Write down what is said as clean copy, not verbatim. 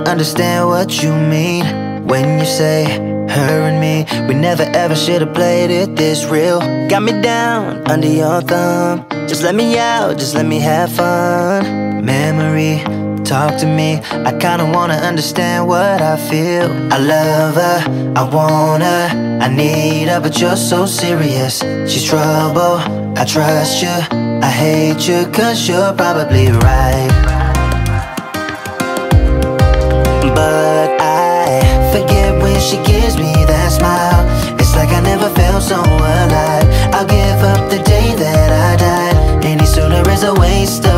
understand what you mean when you say her and me. We never ever should've played it this real. Got me down under your thumb. Just let me out, just let me have fun. Memory, talk to me. I kinda wanna understand what I feel. I love her, I want her, I need her, but you're so serious. She's trouble, I trust you, I hate you, cause you're probably right. But I forget when she gives me that smile. It's like I never felt so alive. I'll give up the day that I died. Any sooner is a waste of